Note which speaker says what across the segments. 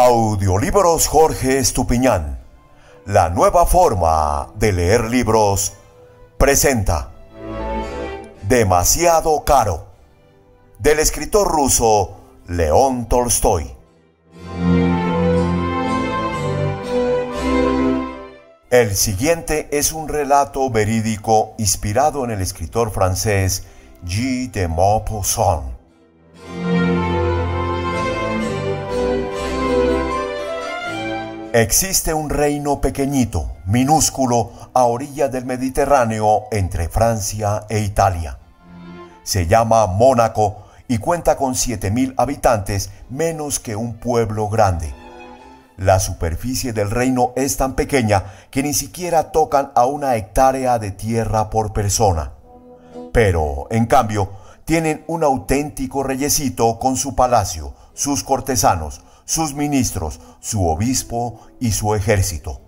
Speaker 1: Audiolibros Jorge Estupiñán, la nueva forma de leer libros, presenta Demasiado caro, del escritor ruso León Tolstoy. El siguiente es un relato verídico inspirado en el escritor francés Guy de Maupassant. Existe un reino pequeñito, minúsculo, a orilla del Mediterráneo entre Francia e Italia. Se llama Mónaco y cuenta con 7.000 habitantes, menos que un pueblo grande. La superficie del reino es tan pequeña que ni siquiera tocan a 1 hectárea de tierra por persona. Pero, en cambio, tienen un auténtico reyecito con su palacio, sus cortesanos, sus ministros, su obispo y su ejército.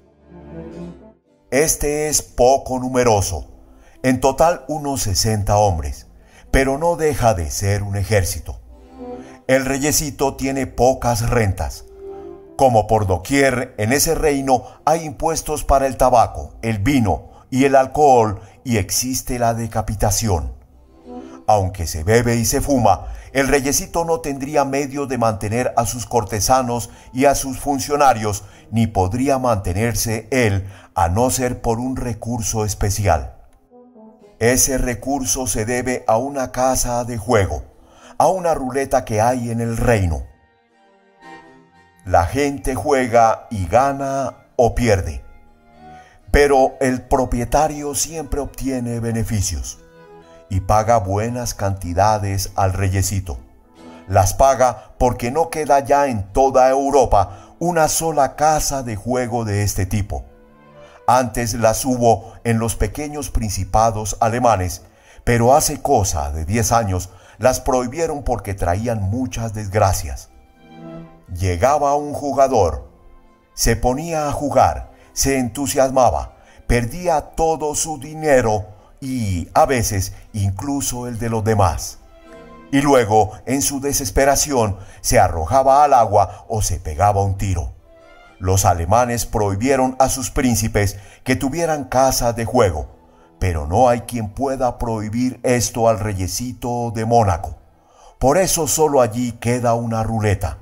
Speaker 1: Este es poco numeroso, en total unos 60 hombres, pero no deja de ser un ejército. El reyecito tiene pocas rentas. Como por doquier en ese reino hay impuestos para el tabaco, el vino y el alcohol, y existe la decapitación. Aunque se bebe y se fuma, el reyecito no tendría medio de mantener a sus cortesanos y a sus funcionarios, ni podría mantenerse él a no ser por un recurso especial. Ese recurso se debe a una casa de juego, a una ruleta que hay en el reino. La gente juega y gana o pierde, pero el propietario siempre obtiene beneficios y paga buenas cantidades al reyecito. Las paga porque no queda ya en toda Europa una sola casa de juego de este tipo. Antes las hubo en los pequeños principados alemanes, pero hace cosa de 10 años las prohibieron porque traían muchas desgracias. Llegaba un jugador, se ponía a jugar, se entusiasmaba, perdía todo su dinero y, a veces, incluso el de los demás. Y luego, en su desesperación, se arrojaba al agua o se pegaba un tiro. Los alemanes prohibieron a sus príncipes que tuvieran casa de juego, pero no hay quien pueda prohibir esto al reyecito de Mónaco. Por eso solo allí queda una ruleta.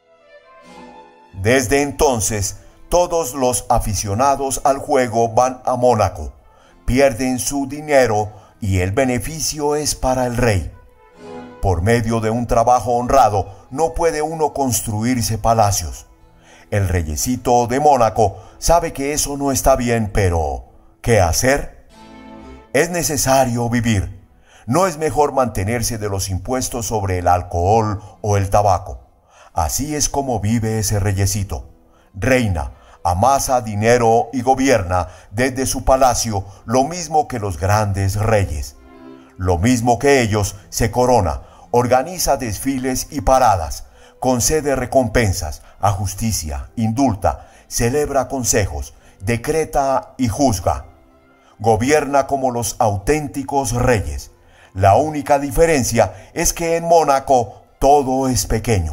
Speaker 1: Desde entonces, todos los aficionados al juego van a Mónaco, pierden su dinero y el beneficio es para el rey. Por medio de un trabajo honrado no puede uno construirse palacios. El reyecito de Mónaco sabe que eso no está bien, pero ¿qué hacer? Es necesario vivir. ¿No es mejor mantenerse de los impuestos sobre el alcohol o el tabaco? Así es como vive ese reyecito. Reina, amasa dinero y gobierna desde su palacio lo mismo que los grandes reyes. Lo mismo que ellos, se corona, organiza desfiles y paradas, concede recompensas, a justicia, indulta, celebra consejos, decreta y juzga. Gobierna como los auténticos reyes. La única diferencia es que en Mónaco todo es pequeño.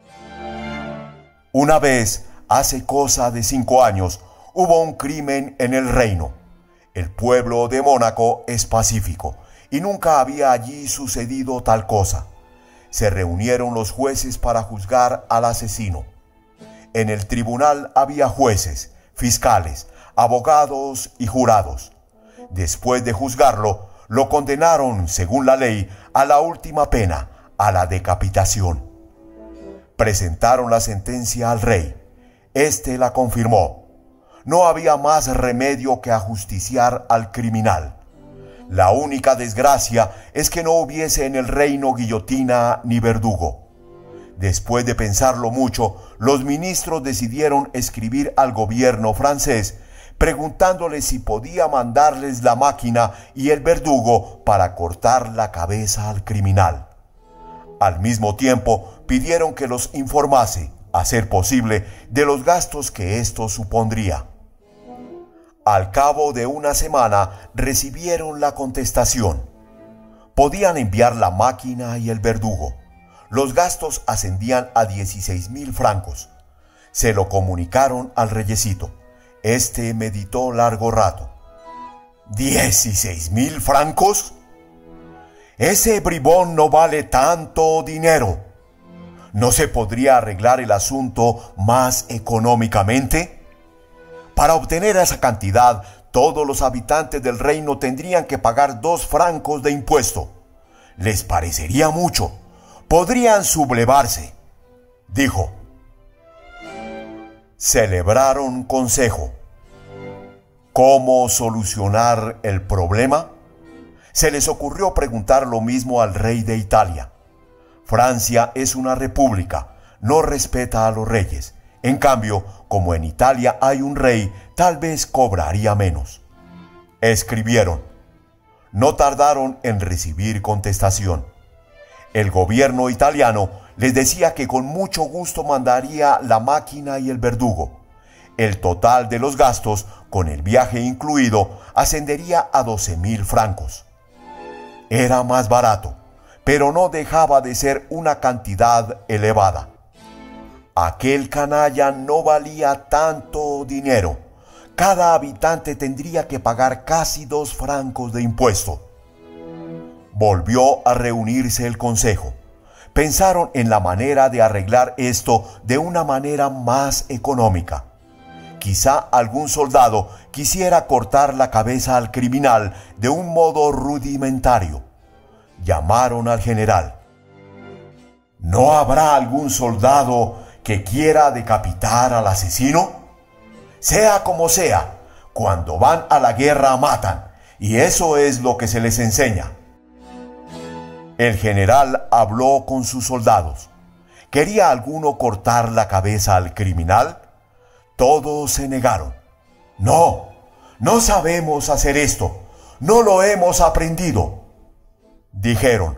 Speaker 1: Una vez, hace cosa de 5 años, hubo un crimen en el reino. El pueblo de Mónaco es pacífico y nunca había allí sucedido tal cosa. Se reunieron los jueces para juzgar al asesino. En el tribunal había jueces, fiscales, abogados y jurados. Después de juzgarlo, lo condenaron, según la ley, a la última pena, a la decapitación. Presentaron la sentencia al rey. Este la confirmó. No había más remedio que ajusticiar al criminal. La única desgracia es que no hubiese en el reino guillotina ni verdugo. Después de pensarlo mucho, los ministros decidieron escribir al gobierno francés preguntándole si podía mandarles la máquina y el verdugo para cortar la cabeza al criminal. Al mismo tiempo, pidieron que los informase, a ser posible, de los gastos que esto supondría. Al cabo de 1 semana recibieron la contestación. Podían enviar la máquina y el verdugo. Los gastos ascendían a 16.000 francos. Se lo comunicaron al reyecito. Este meditó largo rato. ¿16,000 francos? Ese bribón no vale tanto dinero. ¿No se podría arreglar el asunto más económicamente? Para obtener esa cantidad, todos los habitantes del reino tendrían que pagar 2 francos de impuesto. Les parecería mucho. Podrían sublevarse, dijo. Celebraron consejo. ¿Cómo solucionar el problema? Se les ocurrió preguntar lo mismo al rey de Italia. Francia es una república, no respeta a los reyes. En cambio, como en Italia hay un rey, tal vez cobraría menos. Escribieron. No tardaron en recibir contestación. El gobierno italiano les decía que con mucho gusto mandaría la máquina y el verdugo. El total de los gastos, con el viaje incluido, ascendería a 12,000 francos. Era más barato, pero no dejaba de ser una cantidad elevada. Aquel canalla no valía tanto dinero. Cada habitante tendría que pagar casi 2 francos de impuesto. Volvió a reunirse el consejo. Pensaron en la manera de arreglar esto de una manera más económica. Quizá algún soldado quisiera cortar la cabeza al criminal de un modo rudimentario. Llamaron al general. ¿No habrá algún soldado que quiera decapitar al asesino? Sea como sea, cuando van a la guerra matan, y eso es lo que se les enseña. El general habló con sus soldados. ¿Quería alguno cortar la cabeza al criminal? Todos se negaron. No, no sabemos hacer esto. No lo hemos aprendido. Dijeron.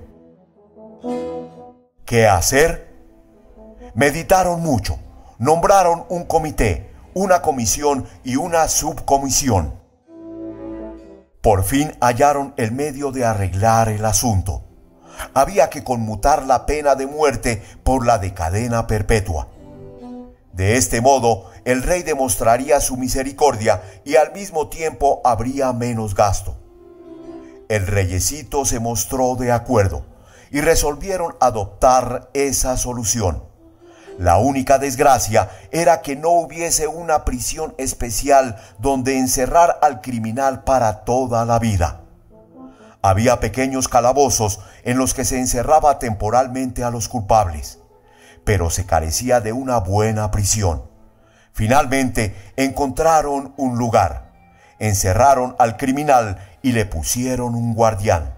Speaker 1: ¿Qué hacer? Meditaron mucho. Nombraron un comité, una comisión y una subcomisión. Por fin hallaron el medio de arreglar el asunto. Había que conmutar la pena de muerte por la de cadena perpetua. De este modo, el rey demostraría su misericordia y al mismo tiempo habría menos gasto. El reyecito se mostró de acuerdo y resolvieron adoptar esa solución. La única desgracia era que no hubiese una prisión especial donde encerrar al criminal para toda la vida. Había pequeños calabozos en los que se encerraba temporalmente a los culpables, pero se carecía de una buena prisión. Finalmente encontraron un lugar, encerraron al criminal y le pusieron un guardián.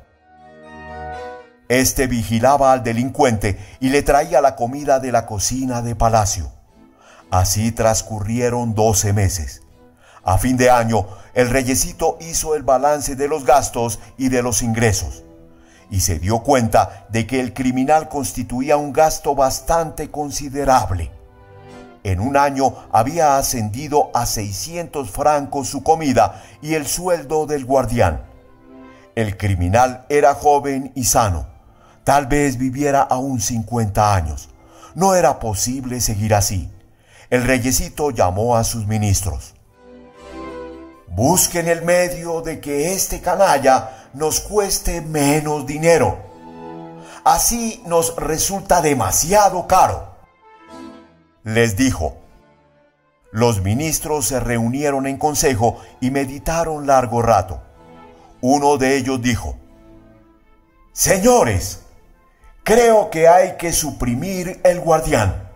Speaker 1: Este vigilaba al delincuente y le traía la comida de la cocina de palacio. Así transcurrieron 12 meses. A fin de año, el reyecito hizo el balance de los gastos y de los ingresos, y se dio cuenta de que el criminal constituía un gasto bastante considerable. En un año había ascendido a 600 francos su comida y el sueldo del guardián. El criminal era joven y sano. Tal vez viviera aún 50 años. No era posible seguir así. El reyecito llamó a sus ministros. Busquen el medio de que este canalla nos cueste menos dinero. Así nos resulta demasiado caro. Les dijo. Los ministros se reunieron en consejo y meditaron largo rato. Uno de ellos dijo: Señores, creo que hay que suprimir el guardián.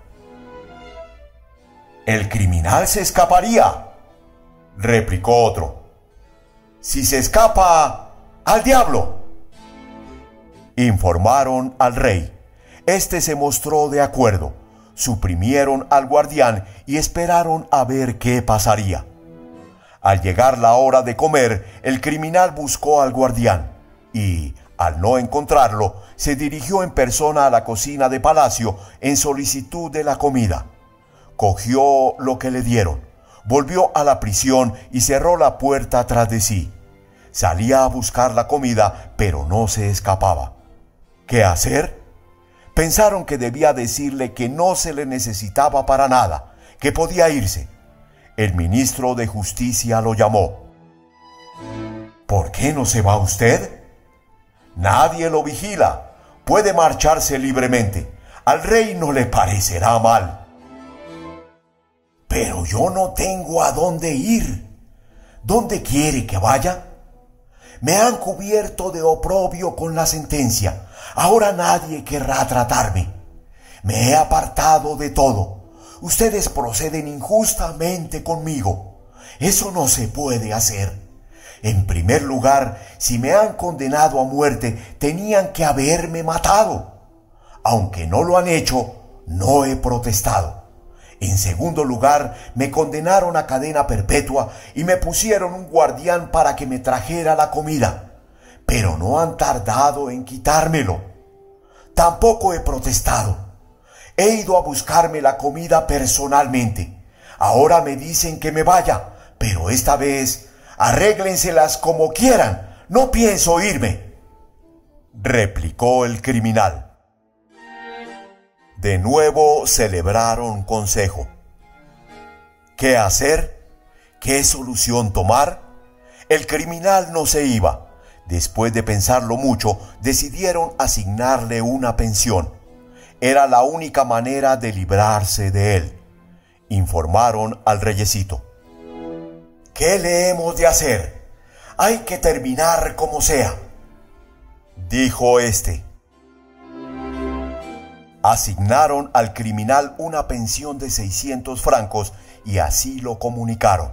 Speaker 1: El criminal se escaparía, replicó otro. Si se escapa, ¡al diablo!, informaron al rey. Este se mostró de acuerdo. Suprimieron al guardián y esperaron a ver qué pasaría. Al llegar la hora de comer, el criminal buscó al guardián y, al no encontrarlo, se dirigió en persona a la cocina de palacio en solicitud de la comida. Cogió lo que le dieron, volvió a la prisión y cerró la puerta tras de sí. Salía a buscar la comida, pero no se escapaba. ¿Qué hacer? Pensaron que debía decirle que no se le necesitaba para nada, que podía irse. El ministro de Justicia lo llamó. ¿Por qué no se va usted? Nadie lo vigila. Puede marcharse libremente. Al rey no le parecerá mal. Pero yo no tengo a dónde ir. ¿Dónde quiere que vaya? Me han cubierto de oprobio con la sentencia. Ahora nadie querrá tratarme. Me he apartado de todo. Ustedes proceden injustamente conmigo. Eso no se puede hacer. En primer lugar, si me han condenado a muerte, tenían que haberme matado. Aunque no lo han hecho, no he protestado. En segundo lugar, me condenaron a cadena perpetua y me pusieron un guardián para que me trajera la comida. Pero no han tardado en quitármelo. Tampoco he protestado. He ido a buscarme la comida personalmente. Ahora me dicen que me vaya, pero esta vez arréglenselas como quieran. No pienso irme, replicó el criminal. De nuevo celebraron consejo. ¿Qué hacer? ¿Qué solución tomar? El criminal no se iba. Después de pensarlo mucho, decidieron asignarle una pensión. Era la única manera de librarse de él. Informaron al reyecito. ¿Qué le hemos de hacer? Hay que terminar como sea, dijo éste. Asignaron al criminal una pensión de 600 francos y así lo comunicaron.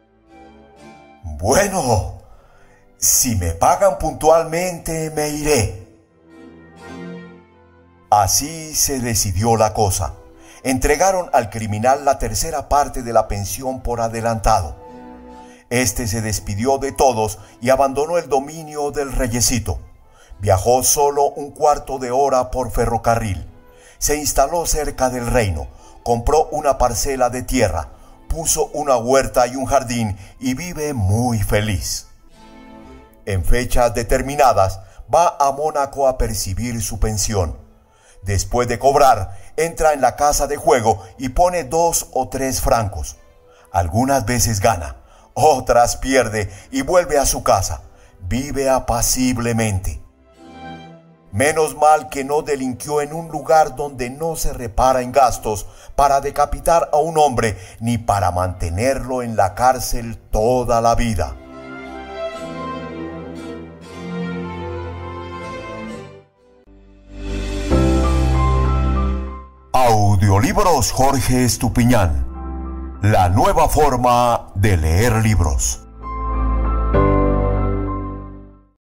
Speaker 1: Bueno, si me pagan puntualmente, me iré. Así se decidió la cosa. Entregaron al criminal la tercera parte de la pensión por adelantado. Este se despidió de todos y abandonó el dominio del reyecito. Viajó solo un cuarto de hora por ferrocarril. Se instaló cerca del reino, compró una parcela de tierra, puso una huerta y un jardín y vive muy feliz. En fechas determinadas va a Mónaco a percibir su pensión. Después de cobrar, entra en la casa de juego y pone 2 o 3 francos. Algunas veces gana, otras pierde y vuelve a su casa. Vive apaciblemente. Menos mal que no delinquió en un lugar donde no se repara en gastos para decapitar a un hombre ni para mantenerlo en la cárcel toda la vida. Audiolibros Jorge Estupiñán. La nueva forma de leer libros.